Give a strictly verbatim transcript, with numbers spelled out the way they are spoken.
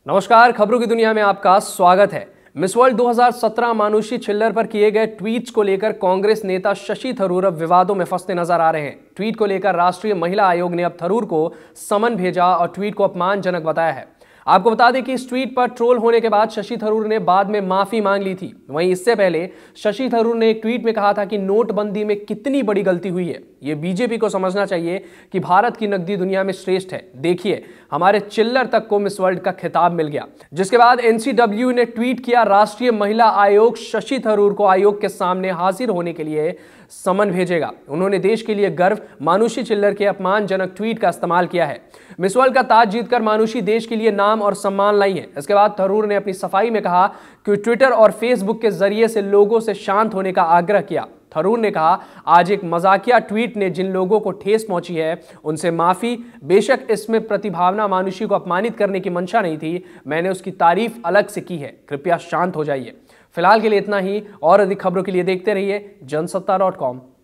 नमस्कार, खबरों की दुनिया में आपका स्वागत है। मिस वर्ल्ड दो हज़ार सत्रह मानुषी छिल्लर पर किए गए ट्वीट्स को लेकर कांग्रेस नेता शशि थरूर अब विवादों में फंसते नजर आ रहे हैं। ट्वीट को लेकर राष्ट्रीय महिला आयोग ने अब थरूर को समन भेजा और ट्वीट को अपमानजनक बताया है। आपको बता दें कि इस ट्वीट पर ट्रोल होने के बाद शशि थरूर ने बाद में माफी मांग ली थी। वहीं इससे पहले शशि थरूर ने एक ट्वीट में कहा था कि नोटबंदी में कितनी बड़ी गलती हुई है, ये बीजेपी को समझना चाहिए कि भारत की नकदी दुनिया में श्रेष्ठ है। देखिए, हमारे चिल्लर तक को मिस वर्ल्ड का खिताब मिल गया। जिसके बाद एनसीडब्ल्यू ने ट्वीट किया, राष्ट्रीय महिला आयोग शशि थरूर को आयोग के सामने हाजिर होने के लिए समन भेजेगा। उन्होंने देश के लिए गर्व मानुषी छिल्लर के अपमानजनक ट्वीट का इस्तेमाल किया है। मिस वर्ल्ड का ताज जीतकर मानुषी देश के लिए नाम और सम्मान लाई है। इसके बाद थरूर ने अपनी सफाई में कहा कि ट्विटर और फेसबुक के जरिए से लोगों से शांत होने का आग्रह किया। थरूर ने कहा, आज एक मजाकिया ट्वीट ने जिन लोगों को ठेस पहुंची है उनसे माफी। बेशक इसमें प्रतिभावना मानुषी को अपमानित करने की मंशा नहीं थी, मैंने उसकी तारीफ अलग से की है। कृपया शांत हो जाइए। फिलहाल के लिए इतना ही। और अधिक खबरों के लिए देखते रहिए जनसत्ता डॉट कॉम।